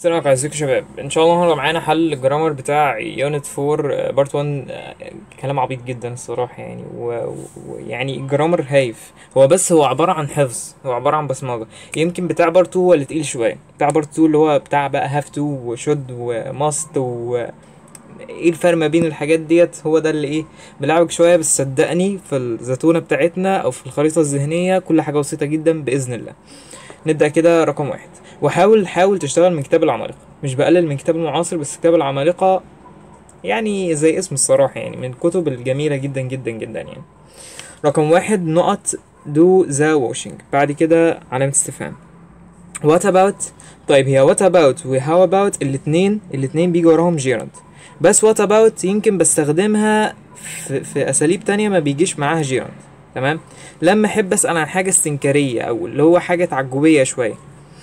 السلام عليكم ازيكم يا شباب. ان شاء الله النهارده معانا حل الجرامر بتاع يونت 4 بارت 1. كلام عبيط جدا الصراحه يعني ويعني الجرامر هايف. هو عباره عن حفظ، هو عباره عن بصمجه. يمكن بتاع بارت 2 هو اللي تقيل شويه. بتاع بارت 2 اللي هو بتاع بقى هاف تو وشود وماست ايه الفرق ما بين الحاجات ديت، هو ده اللي ايه بلعبك شويه. بس صدقني في الزتونه بتاعتنا او في الخريطه الذهنيه كل حاجه بسيطه جدا باذن الله. نبدأ كده. رقم واحد، حاول تشتغل من كتاب العمالقة. مش بقلل من كتاب المعاصر، بس كتاب العمالقة يعني زي اسم الصراحة، يعني من الكتب الجميلة جدا جدا جدا يعني. رقم واحد، نقط do the washing، بعد كده علامة استفهام. what about. طيب هي what about و how about الاتنين بيجي وراهم gerund، بس what about يمكن بستخدمها في اساليب تانية ما بيجيش معاها gerund. تمام، لما احب اسال عن حاجه استنكاريه او اللي هو حاجه تعجبيه شويه.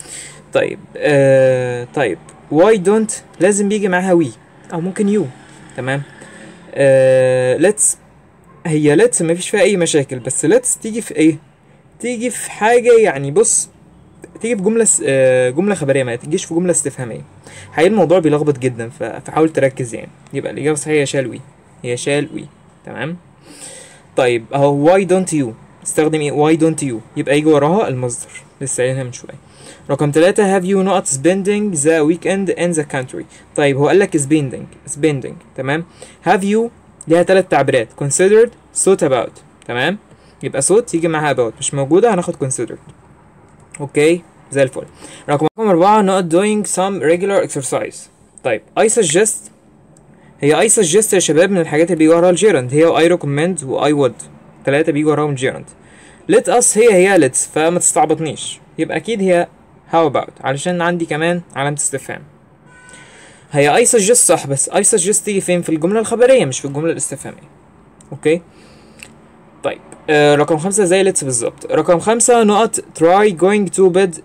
طيب why don't لازم بيجي معاها we او ممكن you. تمام. let's، هي let's مفيش فيها اي مشاكل، بس let's تيجي في ايه؟ تيجي في حاجه يعني بص، تيجي في جمله خبريه، ما تجيش في جمله استفهاميه. حقيقي الموضوع بيلخبط جدا، فحاول تركز يعني. يبقى الاجابه الصحيحه هي shall we. تمام. طيب اهو why don't you، استخدم ايه why don't you، يبقى يجي وراها المصدر لسه قايلينها من شويه. رقم 3، have you not spending the weekend in the country. طيب هو قال لك spending. تمام. have you ليها 3 تعبيرات، considered thought about. تمام، يبقى thought يجي معاها about، مش موجوده هناخد considered. اوكي زي الفل. رقم 4، not doing some regular exercise. طيب I suggest، هي I suggest يا شباب من الحاجات اللي بيجي وراها الجيرند، هي I recommend و I would، 3 بيجي وراهم الجيرند. let us هي let's، فما تستعبطنيش، يبقى اكيد هي how about علشان عندي كمان علامة استفهام. هي I suggest صح، بس I suggest تيجي فين؟ في الجملة الخبرية مش في الجملة الاستفهامية. اوكي طيب رقم 5 زي let's بالظبط. رقم 5 نقط try going to bed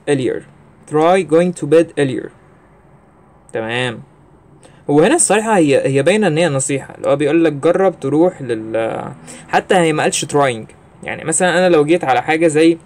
earlier. تمام. هو هنا الصراحة هي باينة ان هي نصيحة، اللي هو بيقول لك جرب تروح حتى هي ما قالش trying. يعني مثلا انا لو جيت على حاجة زي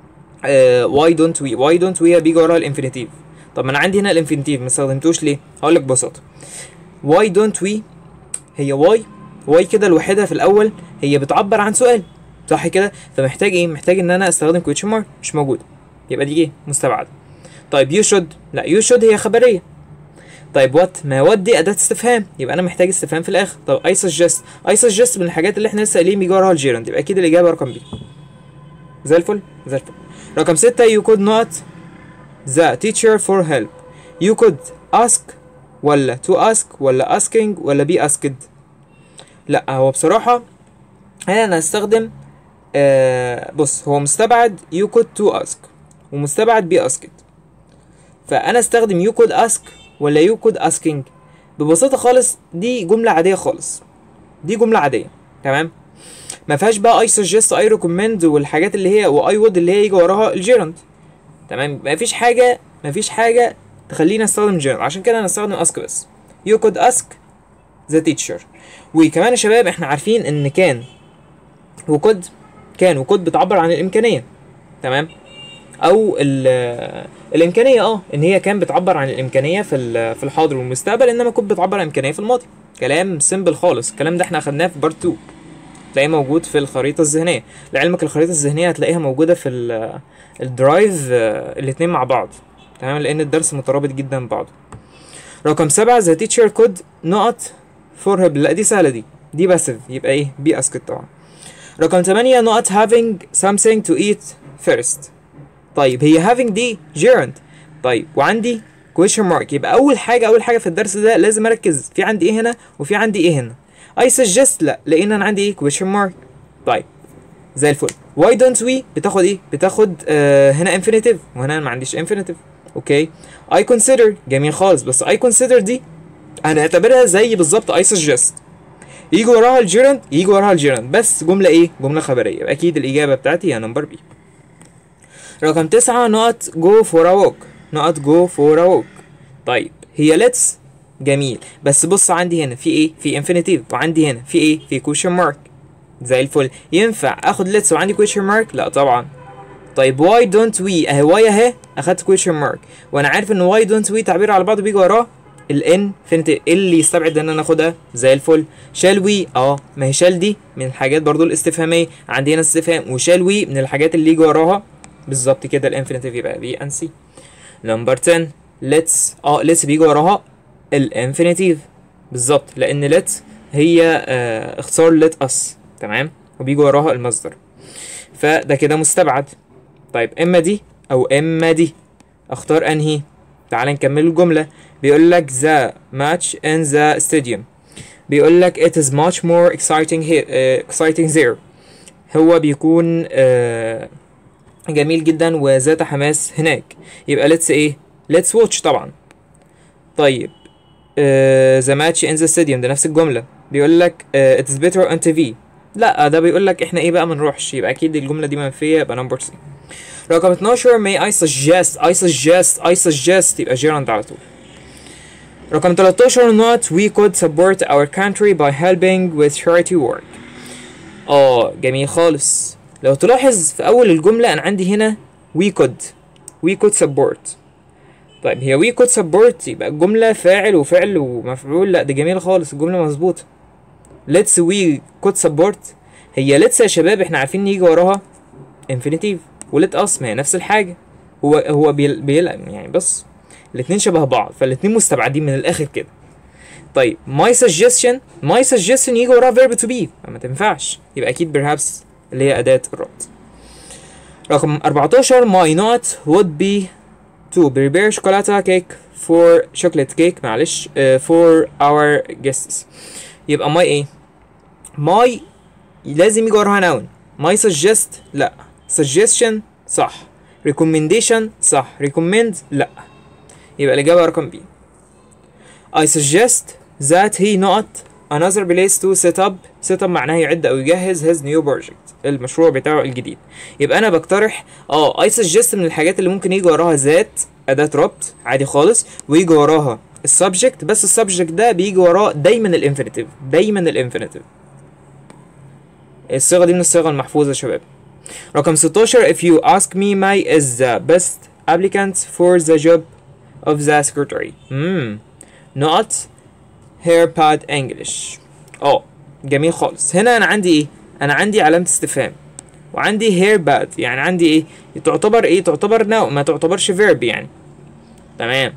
why don't we بيجي وراها الانفينيتيف. طب ما انا عندي هنا الانفينيتيف ما استخدمتوش ليه؟ هقول لك ببساطة. why don't we، هي why كده لوحدها في الاول هي بتعبر عن سؤال، صح كده؟ فمحتاج ايه؟ محتاج ان انا استخدم question mark، مش موجود، يبقى دي ايه؟ مستبعدة. طيب you should، لا you should هي خبرية. طيب وات، ما وات دي اداه استفهام، يبقى انا محتاج استفهام في الاخر. طب اي سجست من الحاجات اللي احنا لسه قايلين بيجي وراها الجيرند، يبقى اكيد الاجابه رقم بي. زي الفل. رقم 6، you could not the teacher for help. you could ask ولا to ask ولا asking ولا be asked. لا هو بصراحه انا هستخدم بص، هو مستبعد you could to ask ومستبعد be asked، فانا استخدم you could ask ولا you could asking. ببساطة خالص دي جملة عادية خالص، دي جملة عادية. تمام، ما فيهاش بقى I suggest I recommend والحاجات اللي هي و I would اللي هي يجي وراها الجيرند. تمام، ما فيش حاجة تخلينا استخدم جيرند، عشان كده انا استخدم ask بس. you could ask the teacher. وكمان يا شباب احنا عارفين ان كان وكود بتعبر عن الامكانية. تمام، او الامكانيه ان هي كان بتعبر عن الامكانيه في الحاضر والمستقبل، انما كنت بتعبر عن الامكانيه في الماضي. كلام سيمبل خالص، الكلام ده احنا اخدناه في بارت 2، تلاقيه موجود في الخريطه الذهنيه. لعلمك الخريطه الذهنيه هتلاقيها موجوده في الدرايف، الاتنين مع بعض. تمام، لان الدرس مترابط جدا ببعضه. رقم 7، the teacher could not for help. لا دي سهله، دي باسيف، يبقى ايه؟ بي اسكت طبعا. رقم 8، not having something to eat first. طيب هي having دي gerund، طيب وعندي question mark، يبقى اول حاجه في الدرس ده لازم اركز في عندي ايه هنا وفي عندي ايه هنا. I suggest لا، لان انا عندي ايه؟ question mark. طيب زي الفل. why don't we بتاخد ايه؟ بتاخد هنا infinitive وهنا ما عنديش infinitive. اوكي I consider، جميل خالص، بس I consider دي هنعتبرها زي بالظبط I suggest، يجي وراها الجيرند بس جمله ايه؟ جمله خبريه، يبقى اكيد الاجابه بتاعتي هي نمبر بي. رقم 9، not go for a walk. طيب هي let's، جميل، بس بص عندي هنا في ايه؟ في infinitive، وعندي هنا في ايه؟ في question mark. زي الفل. ينفع اخد let's وعندي question mark؟ لا طبعا. طيب why don't we اهي why اهي اخدت question mark، وانا عارف ان why don't we تعبير على بعضه بيجي وراه الانفينيتيف اللي يستبعد ان انا اخدها زي الفل. shall we ما هي shall دي من الحاجات برضو الاستفهاميه، عندي هنا استفهام، وshall we من الحاجات اللي يجي وراها بالظبط كده الانفينيتيف، يبقى B and C. نمبر 10 let's بيجي وراها الانفينيتيف بالظبط، لان let هي اختصار let us، تمام، وبيجي وراها المصدر، فده كده مستبعد. طيب اما دي او اما دي، اختار انهي؟ تعال نكمل الجمله. بيقول لك the match in the stadium، بيقول لك it is much more exciting here exciting there، هو بيكون جميل جدا وذات حماس هناك، يبقى let's ايه؟ let's watch طبعا. طيب the match in the stadium ده نفس الجمله، بيقول لك it is better on TV، لا ده بيقول لك احنا ايه بقى ما نروحش، يبقى اكيد الجمله دي منفيه، يبقى نمبر سي. رقم 12 may I suggest يبقى gerund على طول. رقم 13 not we could support our country by helping with charity work. جميل خالص. لو تلاحظ في اول الجمله انا عندي هنا we could support. طيب هي we could support يبقى الجمله فاعل وفعل ومفعول، لا دي جميله خالص، الجمله مظبوطه. let's we could support، هي let's يا شباب احنا عارفين ان يجي وراها infinitive، ولت us ما هي نفس الحاجه، هو بيلقم يعني، بص الاتنين شبه بعض، فالاتنين مستبعدين من الاخر كده. طيب my suggestion يجي وراها verb to be، ما تنفعش، يبقى اكيد perhaps اللي هي اداه الربط. رقم 14 my not would be to prepare chocolate cake معلش for our guests، يبقى my ايه؟ my لازم يجي وراها noun، my suggest لا، suggestion صح، recommendation صح، recommend لا، يبقى الإجابة رقم B. I suggest that he not another place to set up معناه يعد أو يجهز his new project المشروع بتاعه الجديد، يبقى أنا بقترح I suggest من الحاجات اللي ممكن يجي وراها ذات أداة ربط عادي خالص، ويجي وراها السبجكت، بس السبجكت ده بيجي وراه دايما الانفينيتيف، الصيغة دي من الصيغة المحفوظة يا شباب. رقم 16 if you ask me May is the best applicant for the job of the secretary. not her bad English. جميل خالص. هنا انا عندي ايه؟ انا عندي علامة استفهام، وعندي her bad، يعني عندي ايه؟ تعتبر no، ما تعتبرش verb يعني، تمام.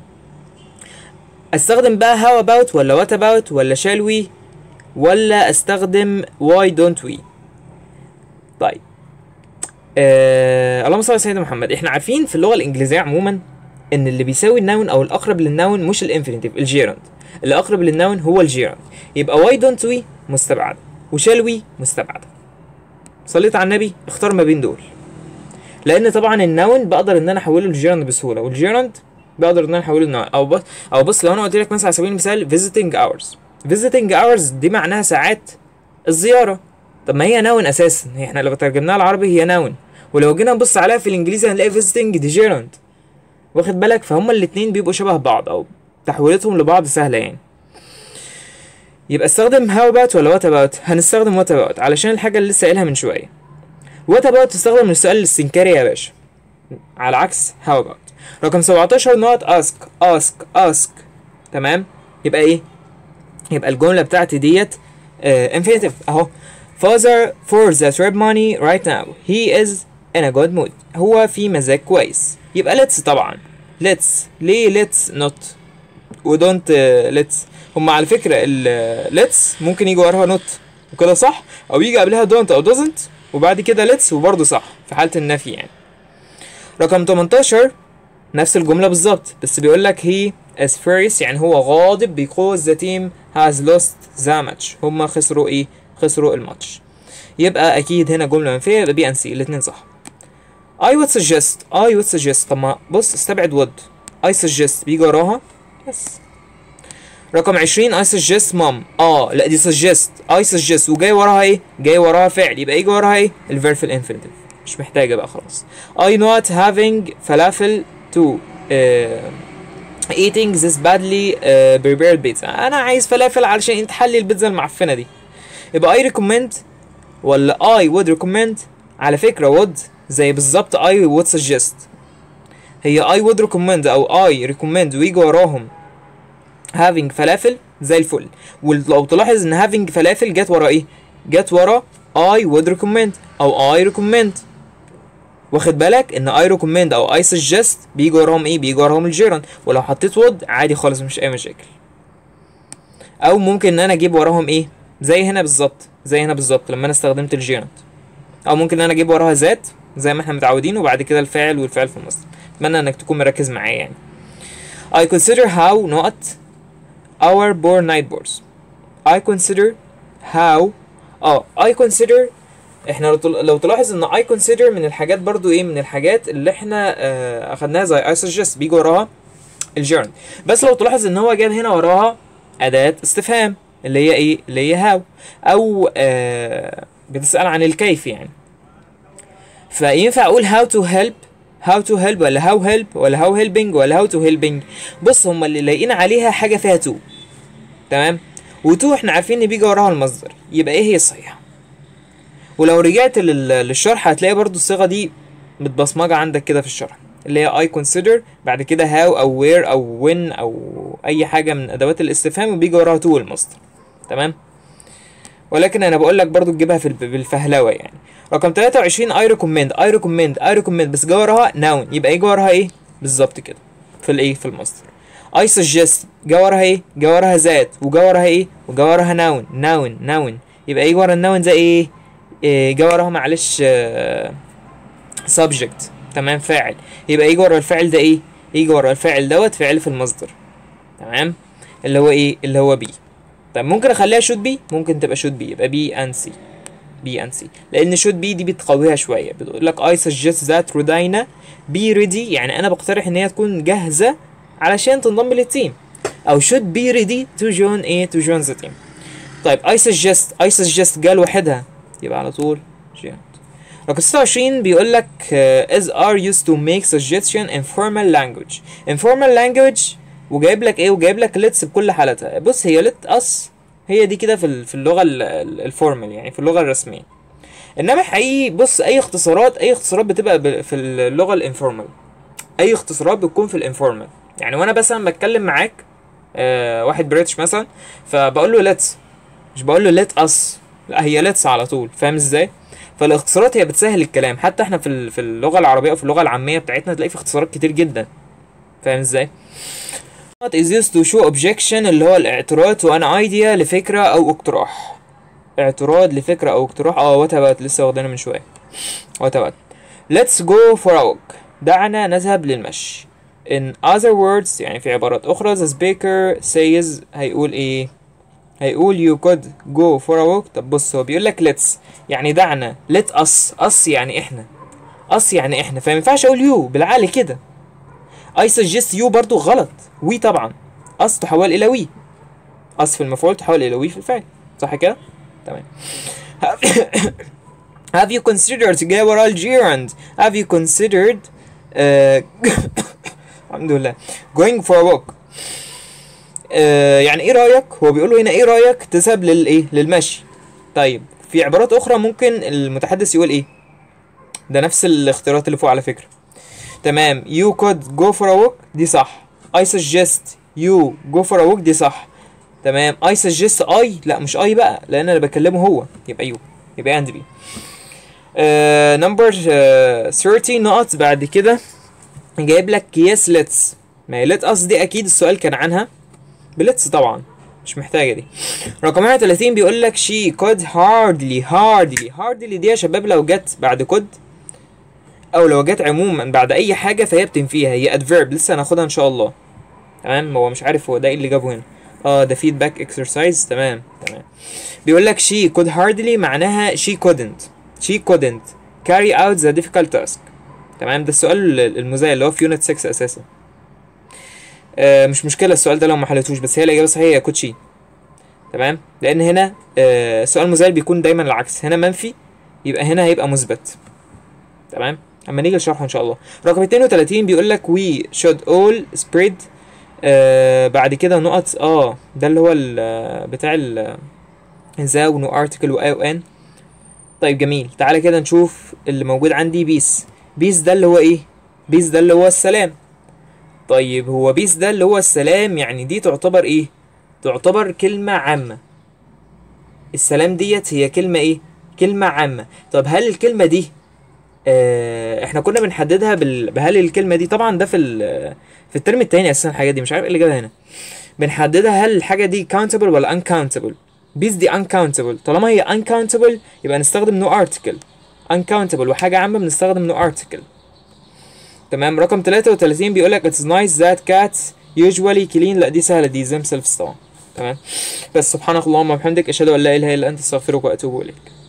استخدم بقى how about ولا what about ولا shall we ولا استخدم why don't we؟ طيب اللهم صل على سيدنا محمد. احنا عارفين في اللغه الانجليزيه عموما ان اللي بيساوي النون او الاقرب للنون مش الانفينيتيف، الجيراند، اللي اقرب للنون هو الجيراند، يبقى why don't we مستبعده وshall we مستبعده. صليت على النبي، اختار ما بين دول، لان طبعا النون بقدر ان انا احوله للجيراند بسهوله، والجيراند بقدر ان انا احوله للنون. او بص لو انا قلت لك مثلا على سبيل المثال visiting hours دي معناها ساعات الزياره، طب ما هي نون اساسا، احنا لو ترجمناها العربي هي نون، ولو جينا نبص عليها في الانجليزي هنلاقي visiting دي جيراند، واخد بالك؟ فهم الاتنين بيبقوا شبه بعض او تحويلتهم لبعض سهله يعني. يبقى استخدم how about ولا what about؟ هنستخدم what about علشان الحاجه اللي لسه قايلها من شويه. what about تستخدم للسؤال الاستنكاري يا باشا، على عكس how about. رقم 17 not ask تمام، يبقى ايه؟ يبقى الجمله بتاعتي ديت infinitive اهو. father for the trip money right now he is in a good mood، هو في مزاج كويس، يبقى let's طبعا. let's ليه let's not و don't let's؟ هما على فكرة let's ممكن يجي وراها not وكده صح، او يجي قبلها don't او doesn't وبعد كده let's وبرضه صح في حالة النفي يعني. رقم 18 نفس الجملة بالظبط، بس بيقول لك he is furious يعني هو غاضب because the team has lost the match، هما خسروا ايه؟ خسروا الماتش، يبقى اكيد هنا جملة منفية، يبقى بي ان سي الاتنين صح. I would suggest طب ما بص استبعد would، I suggest بيجي وراها بس. رقم 20 I suggest mom، لا دي I suggest وجاي وراها ايه؟ جاي وراها فعل، يبقى يجي وراها ايه؟ الفيرب في الانفينيتيف، مش محتاجة بقى خلاص. I not having falafel to eating this badly prepared pizza، انا عايز فلافل علشان انت حلي البيتزا المعفنة دي، يبقى I recommend ولا I would recommend. على فكرة would زي بالظبط I would suggest. هي I would recommend او I recommend ويجي وراهم having فلافل زي الفل. ولو تلاحظ ان having فلافل جت ورا ايه؟ جت ورا I would recommend او I recommend. واخد بالك ان I recommend او I suggest بيجي وراهم ايه؟ بيجي وراهم الجيران. ولو حطيت would عادي خالص مش اي مشاكل. او ممكن ان انا اجيب وراهم ايه؟ زي هنا بالظبط، زي هنا بالظبط لما انا استخدمت الجيران. او ممكن ان انا اجيب وراها ذات زي ما احنا متعودين، وبعد كده الفاعل والفعل في النص. اتمنى انك تكون مركز معايا يعني. I consider how not our poor neighbors. I consider how I consider. احنا لو تلاحظ ان I consider من الحاجات برضو ايه، من الحاجات اللي احنا اخدناها زي I suggest بيجي وراها الجيرن. بس لو تلاحظ ان هو جاب هنا وراها اداة استفهام اللي هي ايه، اللي هي how، او بتسأل عن الكيف يعني. فينفع اقول how to help ولا how help ولا how helping ولا how to helping. بص هما اللي لاقيين عليها حاجة فيها to، تمام، وتو احنا عارفين ان بيجي وراها المصدر، يبقى ايه هي الصحيحة. ولو رجعت للشرح هتلاقي برضو الصيغة دي متبصمجة عندك كده في الشرح، اللي هي I consider بعد كده how او where او when او اي حاجة من ادوات الاستفهام وبيجي وراها to المصدر، تمام. ولكن انا بقول لك برضو تجيبها بالفهلوة يعني. رقم 23 I recommend بس جه وراها noun، يبقى يجي وراها ايه بالظبط كده في الايه، في المصدر. I suggest جه وراها ايه، جه وراها ذات، وجه وراها ايه، وجه وراها noun، يبقى يجي ورا النون زي ايه، جه وراها معلش subject، تمام، فاعل، يبقى يجي ورا الفاعل ده ايه، يجي ورا الفاعل دوت فعل في المصدر، تمام، اللي هو ايه، اللي هو بي. طب ممكن اخليها should be، ممكن تبقى should be، يبقى بي and see، لان should be دي بتقويها شويه، بتقول لك I suggest that رودينا be ready، يعني انا بقترح ان هي تكون جاهزه علشان تنضم للتيم، او should be ready to join ايه، to join the team. طيب I suggest جه لوحدها يبقى على طول joined. رقم 26 بيقول لك as are used to make suggestion in formal language وجايب لك ايه، وجايب لك let's بكل حالتها. بص هي let us هي دي كده في اللغه الفورمال يعني، في اللغه الرسميه. انما حقيقي بص اي اختصارات بتبقى في اللغه الانفورمال، اي اختصارات بتكون في الانفورمال يعني. وانا مثلا بتكلم معاك واحد بريتش مثلا، فبقول له let's، مش بقول له let us، لا هي let's على طول، فاهم ازاي؟ فالاختصارات هي بتسهل الكلام، حتى احنا في اللغه العربيه او في اللغه العاميه بتاعتنا تلاقي في اختصارات كتير جدا، فاهم ازاي؟ not is used to show objection اللي هو الاعتراض to an idea لفكره او اقتراح، اعتراض لفكره او اقتراح. what about لسه واخدينها من شويه. what about let's go for a walk، دعنا نذهب للمشي. in other words يعني في عبارات اخرى the speaker says هيقول ايه، هيقول you could go for a walk. طب بص هو بيقول لك let's يعني دعنا، let us يعني احنا، يعني احنا، فما ينفعش اقول you بالعقل كده. I suggest you برضو غلط، we طبعا us تحول الى we، us في المفعول تحول الى we في الفعل، صح كده؟ تمام. have you considered جاي ورا الجيرند، have you considered الحمد لله going for a walk، يعني ايه رايك، هو بيقول له هنا ايه رايك تذهب للايه، للمشي. طيب في عبارات اخرى ممكن المتحدث يقول ايه، ده نفس الاختيارات اللي فوق على فكره، تمام. you could go for a walk دي صح، I suggest you go for a walk دي صح، تمام. I suggest I لا مش I بقى لان انا بكلمه هو، يبقى you، يبقى and be. نمبر 30 نقط بعد كده جايب لك yes let's، ما هي let us دي اكيد السؤال كان عنها بلتس طبعا مش محتاجه دي. رقم 31 بيقول لك she could hardly دي يا شباب لو جت بعد could او لو جت عموما بعد اي حاجه فهي بتنفيها، هي adverb لسه هناخدها ان شاء الله، تمام. هو مش عارف هو ده ايه اللي جابه هنا، ده feedback exercise، تمام. بيقول لك she could hardly معناها she couldn't carry out the difficult task، تمام. ده السؤال المزايا اللي هو في يونت 6 اساسا. مش مشكله السؤال ده لو ما حلتوش، بس هي الاجابه الصحيحه هي كوتشي، تمام. لان هنا السؤال المزايل بيكون دايما العكس، هنا منفي يبقى هنا هيبقى مثبت، تمام. اما نيجي نشرحه ان شاء الله. رقم 32 بيقول لك we should all spread بعد كده نقط ده اللي هو بتاع ذا ونو ارتكل و ان طيب جميل، تعالى كده نشوف اللي موجود عندي. بيس، بيس ده اللي هو ايه؟ بيس ده اللي هو السلام. طيب هو بيس ده اللي هو السلام، يعني دي تعتبر ايه؟ تعتبر كلمة عامة. السلام ديت هي كلمة ايه؟ كلمة عامة. طب هل الكلمة دي احنا كنا بنحددها بهل الكلمة دي، طبعا ده في الترم التاني اساسا الحاجات دي، مش عارف ايه اللي جابها هنا. بنحددها هل الحاجة دي countable ولا uncountable. بيس دي uncountable، طالما هي uncountable يبقى نستخدم no article. uncountable وحاجة عامة بنستخدم no article. تمام. رقم 33 بيقول لك it's nice that cats usually clean. لا دي سهلة، دي themselves طبعا. تمام. بس سبحانك اللهم وبحمدك اشهد ان لا اله الا انت استغفرك واتوب اليك.